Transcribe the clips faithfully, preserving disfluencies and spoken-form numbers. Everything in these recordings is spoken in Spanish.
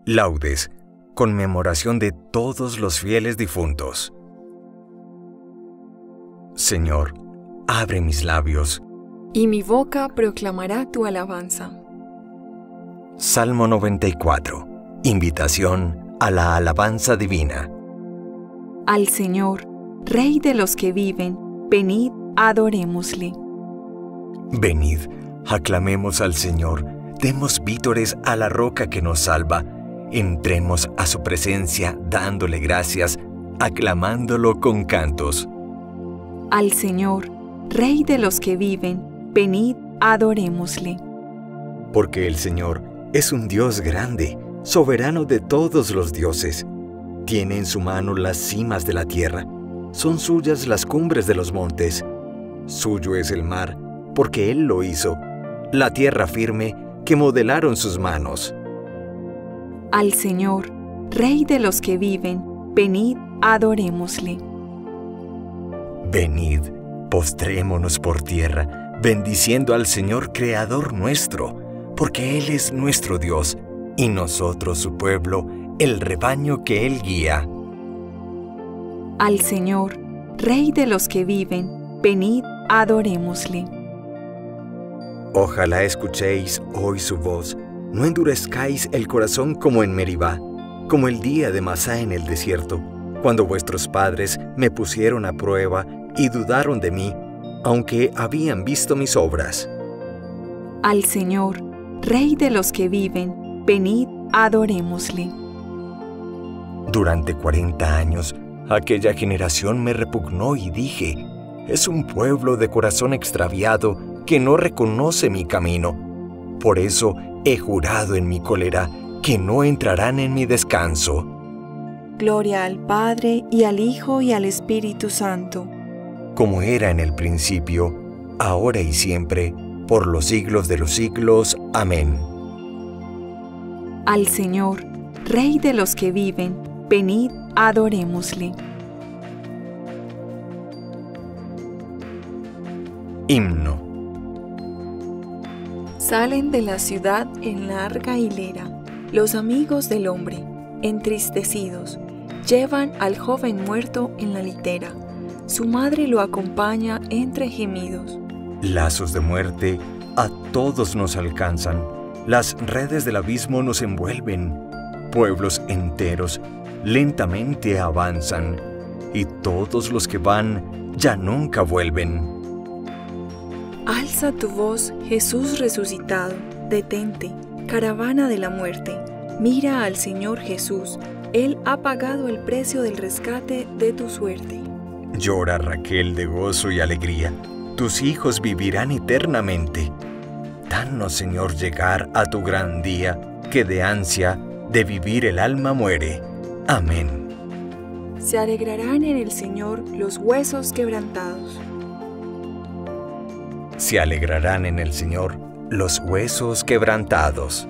Laudes, conmemoración de todos los fieles difuntos. Señor, abre mis labios, y mi boca proclamará tu alabanza. Salmo noventa y cuatro. Invitación a la alabanza divina. Al Señor, Rey de los que viven, venid, adorémosle. Venid, aclamemos al Señor, demos vítores a la roca que nos salva, entremos a su presencia dándole gracias, aclamándolo con cantos. Al Señor, Rey de los que viven, venid, adorémosle. Porque el Señor es un Dios grande, soberano de todos los dioses. Tiene en su mano las cimas de la tierra, son suyas las cumbres de los montes. Suyo es el mar, porque Él lo hizo, la tierra firme que modelaron sus manos. Al Señor, Rey de los que viven, venid, adorémosle. Venid, postrémonos por tierra, bendiciendo al Señor Creador nuestro, porque Él es nuestro Dios, y nosotros su pueblo, el rebaño que Él guía. Al Señor, Rey de los que viven, venid, adorémosle. Ojalá escuchéis hoy su voz, no endurezcáis el corazón como en Meribá, como el día de Masá en el desierto, cuando vuestros padres me pusieron a prueba y dudaron de mí, aunque habían visto mis obras. Al Señor, Rey de los que viven, venid, adorémosle. Durante cuarenta años, aquella generación me repugnó y dije, es un pueblo de corazón extraviado que no reconoce mi camino. Por eso he jurado en mi cólera que no entrarán en mi descanso. Gloria al Padre, y al Hijo, y al Espíritu Santo. Como era en el principio, ahora y siempre, por los siglos de los siglos. Amén. Al Señor, Rey de los que viven, venid, adorémosle. Himno. Salen de la ciudad en larga hilera los amigos del hombre, entristecidos, llevan al joven muerto en la litera. Su madre lo acompaña entre gemidos. Lazos de muerte a todos nos alcanzan, las redes del abismo nos envuelven, pueblos enteros lentamente avanzan, y todos los que van ya nunca vuelven. Alza tu voz, Jesús resucitado, detente, caravana de la muerte. Mira al Señor Jesús, Él ha pagado el precio del rescate de tu suerte. Llora Raquel de gozo y alegría, tus hijos vivirán eternamente. Danos, Señor, llegar a tu gran día, que de ansia de vivir el alma muere. Amén. Se alegrarán en el Señor los huesos quebrantados. Se alegrarán en el Señor los huesos quebrantados.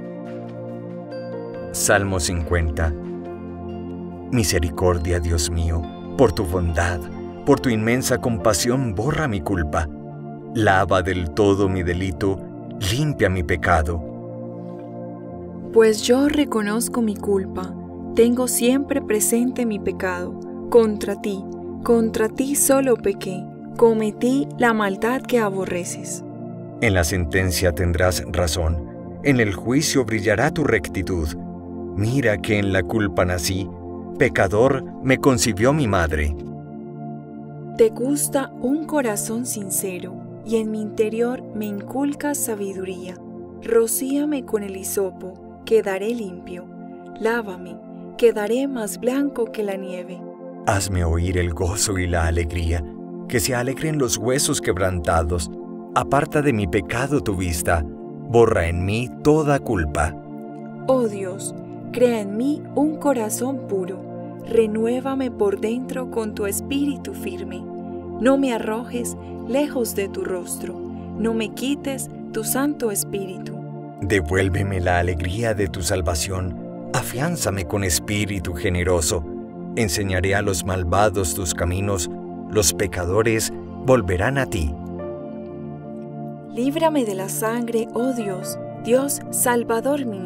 Salmo cincuenta. Misericordia, Dios mío, por tu bondad, por tu inmensa compasión, borra mi culpa. Lava del todo mi delito, limpia mi pecado. Pues yo reconozco mi culpa, tengo siempre presente mi pecado. Contra ti, contra ti solo pequé, cometí la maldad que aborreces. En la sentencia tendrás razón, en el juicio brillará tu rectitud. Mira que en la culpa nací, pecador me concibió mi madre. Te gusta un corazón sincero, y en mi interior me inculcas sabiduría. Rocíame con el hisopo, quedaré limpio. Lávame, quedaré más blanco que la nieve. Hazme oír el gozo y la alegría, que se alegren los huesos quebrantados. Aparta de mi pecado tu vista, borra en mí toda culpa. Oh Dios, crea en mí un corazón puro, renuévame por dentro con tu espíritu firme. No me arrojes lejos de tu rostro, no me quites tu santo espíritu. Devuélveme la alegría de tu salvación, afiánzame con espíritu generoso. Enseñaré a los malvados tus caminos, los pecadores volverán a ti. Líbrame de la sangre, oh Dios, Dios salvador mío,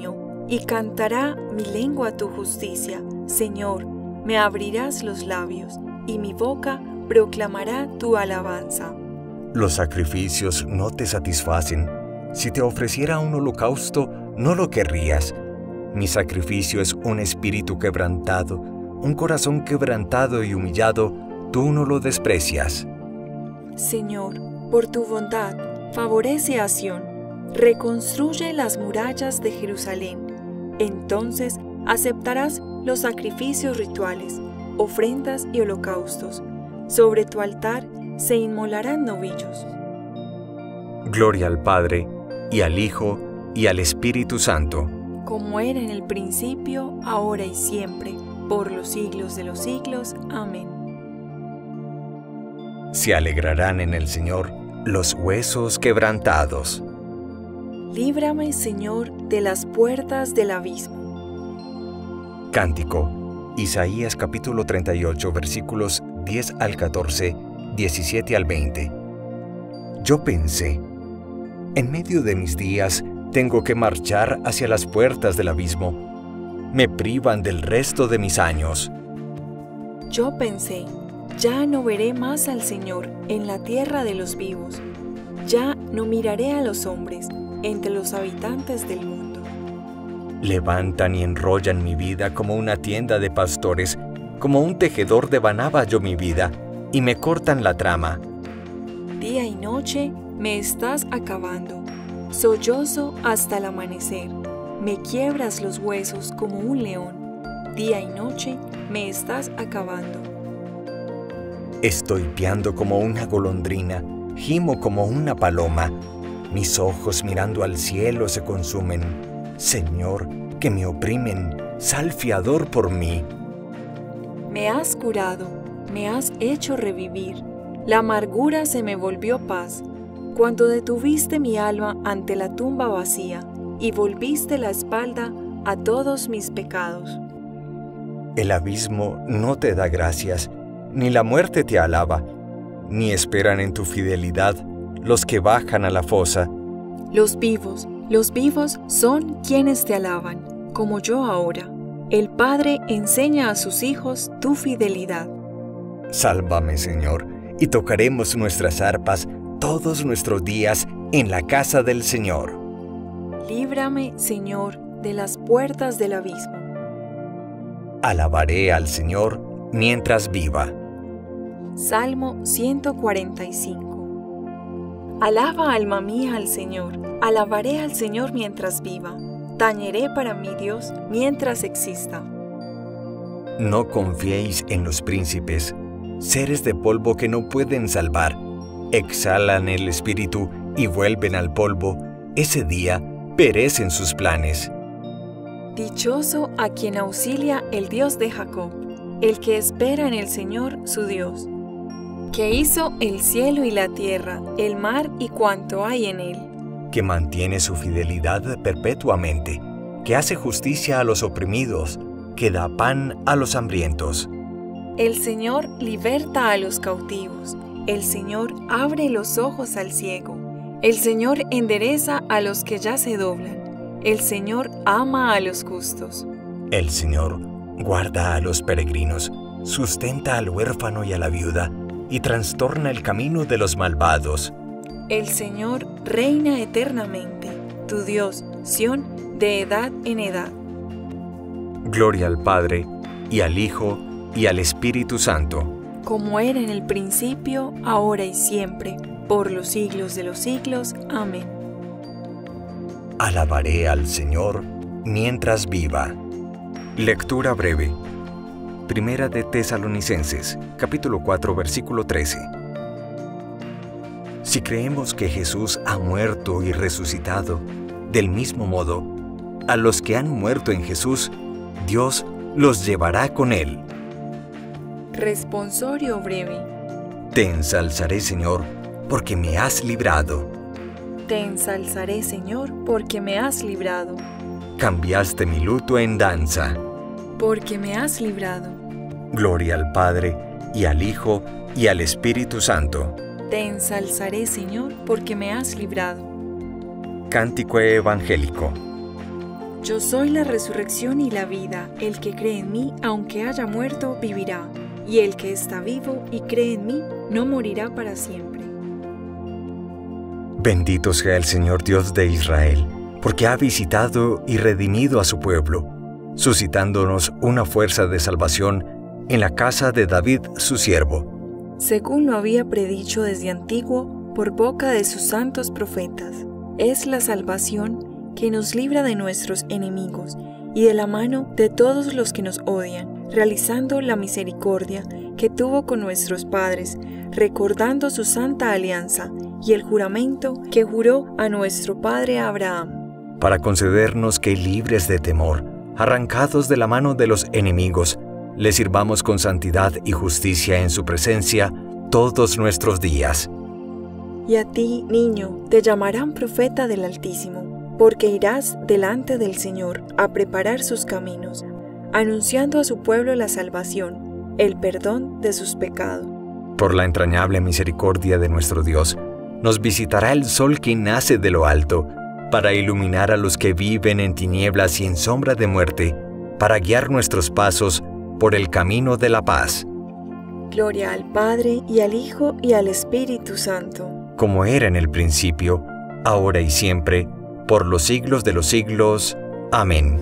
y cantará mi lengua tu justicia. Señor, me abrirás los labios, y mi boca proclamará tu alabanza. Los sacrificios no te satisfacen. Si te ofreciera un holocausto, no lo querrías. Mi sacrificio es un espíritu quebrantado, un corazón quebrantado y humillado, tú no lo desprecias. Señor, por tu bondad, favorece a Sión, reconstruye las murallas de Jerusalén. Entonces aceptarás los sacrificios rituales, ofrendas y holocaustos. Sobre tu altar se inmolarán novillos. Gloria al Padre, y al Hijo, y al Espíritu Santo. Como era en el principio, ahora y siempre, por los siglos de los siglos. Amén. Se alegrarán en el Señor los huesos quebrantados. Líbrame, Señor, de las puertas del abismo. Cántico. Isaías capítulo treinta y ocho, versículos diez al catorce, diecisiete al veinte. Yo pensé, en medio de mis días tengo que marchar hacia las puertas del abismo. Me privan del resto de mis años. Yo pensé, ya no veré más al Señor en la tierra de los vivos. Ya no miraré a los hombres entre los habitantes del mundo. Levantan y enrollan mi vida como una tienda de pastores, como un tejedor devanaba yo mi vida, y me cortan la trama. Día y noche me estás acabando, sollozo hasta el amanecer, me quiebras los huesos como un león, día y noche me estás acabando. Estoy piando como una golondrina, gimo como una paloma, mis ojos mirando al cielo se consumen. Señor, que me oprimen, sal fiador por mí. Me has curado, me has hecho revivir, la amargura se me volvió paz, cuando detuviste mi alma ante la tumba vacía y volviste la espalda a todos mis pecados. El abismo no te da gracias, ni la muerte te alaba, ni esperan en tu fidelidad los que bajan a la fosa. Los vivos, los vivos son quienes te alaban, como yo ahora. El Padre enseña a sus hijos tu fidelidad. Sálvame, Señor, y tocaremos nuestras arpas todos nuestros días en la casa del Señor. Líbrame, Señor, de las puertas del abismo. Alabaré al Señor mientras viva. Salmo ciento cuarenta y cinco. Alaba, alma mía, al Señor. Alabaré al Señor mientras viva. Tañeré para mi Dios mientras exista. No confiéis en los príncipes, seres de polvo que no pueden salvar. Exhalan el espíritu y vuelven al polvo. Ese día perecen sus planes. Dichoso a quien auxilia el Dios de Jacob, el que espera en el Señor su Dios, que hizo el cielo y la tierra, el mar y cuanto hay en él, que mantiene su fidelidad perpetuamente, que hace justicia a los oprimidos, que da pan a los hambrientos. El Señor liberta a los cautivos, el Señor abre los ojos al ciego, el Señor endereza a los que ya se doblan, el Señor ama a los justos. El Señor guarda a los peregrinos, sustenta al huérfano y a la viuda, y trastorna el camino de los malvados. El Señor reina eternamente, tu Dios, Sión, de edad en edad. Gloria al Padre, y al Hijo, y al Espíritu Santo. Como era en el principio, ahora y siempre, por los siglos de los siglos. Amén. Alabaré al Señor mientras viva. Lectura breve. Primera de Tesalonicenses, capítulo cuatro, versículo trece. Si creemos que Jesús ha muerto y resucitado, del mismo modo, a los que han muerto en Jesús, Dios los llevará con Él. Responsorio breve. Te ensalzaré, Señor, porque me has librado. Te ensalzaré, Señor, porque me has librado. Cambiaste mi luto en danza. Porque me has librado. Gloria al Padre, y al Hijo, y al Espíritu Santo. Te ensalzaré, Señor, porque me has librado. Cántico evangélico. Yo soy la resurrección y la vida. El que cree en mí, aunque haya muerto, vivirá. Y el que está vivo y cree en mí, no morirá para siempre. Bendito sea el Señor Dios de Israel, porque ha visitado y redimido a su pueblo, suscitándonos una fuerza de salvación en la casa de David su siervo. Según lo había predicho desde antiguo por boca de sus santos profetas, es la salvación que nos libra de nuestros enemigos y de la mano de todos los que nos odian, realizando la misericordia que tuvo con nuestros padres, recordando su santa alianza y el juramento que juró a nuestro padre Abraham, para concedernos que, libres de temor, arrancados de la mano de los enemigos, le sirvamos con santidad y justicia en su presencia todos nuestros días. Y a ti, niño, te llamarán profeta del Altísimo, porque irás delante del Señor a preparar sus caminos, anunciando a su pueblo la salvación, el perdón de sus pecados. Por la entrañable misericordia de nuestro Dios, nos visitará el sol que nace de lo alto, para iluminar a los que viven en tinieblas y en sombra de muerte, para guiar nuestros pasos por el camino de la paz. Gloria al Padre, y al Hijo, y al Espíritu Santo. Como era en el principio, ahora y siempre, por los siglos de los siglos. Amén.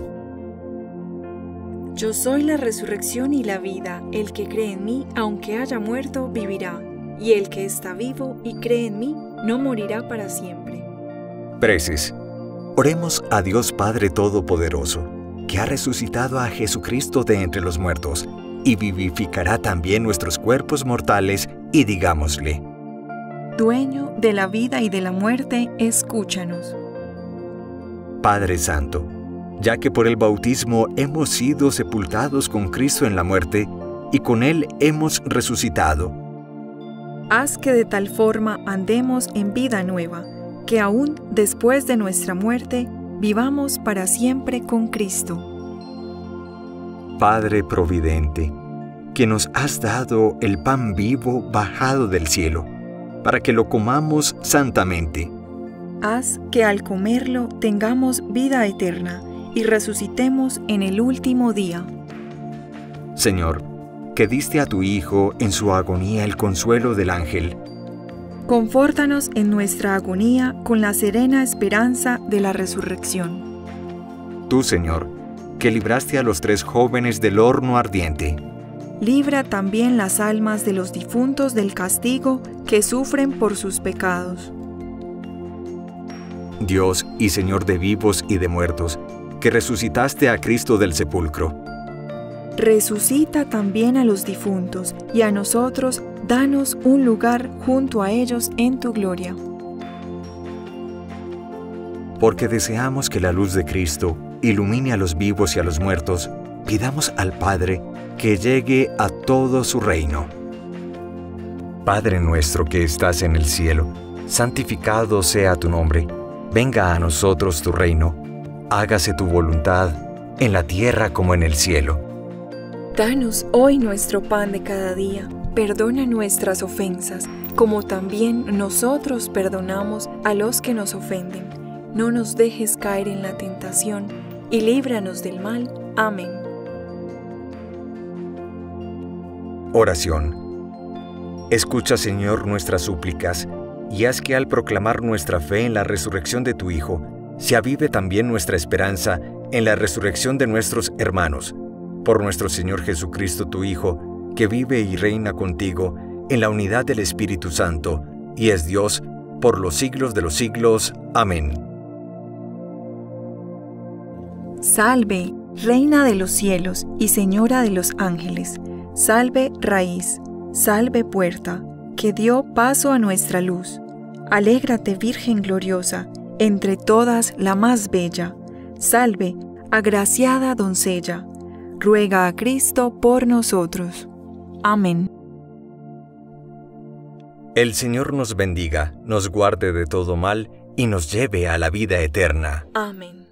Yo soy la resurrección y la vida. El que cree en mí, aunque haya muerto, vivirá. Y el que está vivo y cree en mí, no morirá para siempre. Preces. Oremos a Dios Padre Todopoderoso, que ha resucitado a Jesucristo de entre los muertos, y vivificará también nuestros cuerpos mortales, y digámosle: Dueño de la vida y de la muerte, escúchanos. Padre Santo, ya que por el bautismo hemos sido sepultados con Cristo en la muerte, y con Él hemos resucitado, haz que de tal forma andemos en vida nueva, que aún después de nuestra muerte, vivamos para siempre con Cristo. Padre Providente, que nos has dado el pan vivo bajado del cielo, para que lo comamos santamente. Haz que al comerlo tengamos vida eterna y resucitemos en el último día. Señor, que diste a tu Hijo en su agonía el consuelo del ángel, confórtanos en nuestra agonía con la serena esperanza de la resurrección. Tú, Señor, que libraste a los tres jóvenes del horno ardiente, libra también las almas de los difuntos del castigo que sufren por sus pecados. Dios y Señor de vivos y de muertos, que resucitaste a Cristo del sepulcro, resucita también a los difuntos, y a nosotros danos un lugar junto a ellos en tu gloria. Porque deseamos que la luz de Cristo ilumine a los vivos y a los muertos, pidamos al Padre que llegue a todo su reino. Padre nuestro que estás en el cielo, santificado sea tu nombre. Venga a nosotros tu reino. Hágase tu voluntad, en la tierra como en el cielo. Danos hoy nuestro pan de cada día. Perdona nuestras ofensas, como también nosotros perdonamos a los que nos ofenden. No nos dejes caer en la tentación, y líbranos del mal. Amén. Oración. Escucha, Señor, nuestras súplicas, y haz que al proclamar nuestra fe en la resurrección de tu Hijo, se avive también nuestra esperanza en la resurrección de nuestros hermanos. Por nuestro Señor Jesucristo, tu Hijo, que vive y reina contigo en la unidad del Espíritu Santo, y es Dios por los siglos de los siglos. Amén. Salve, Reina de los cielos y Señora de los ángeles. Salve, raíz. Salve, puerta, que dio paso a nuestra luz. Alégrate, Virgen gloriosa, entre todas la más bella. Salve, agraciada doncella. Ruega a Cristo por nosotros. Amén. El Señor nos bendiga, nos guarde de todo mal y nos lleve a la vida eterna. Amén.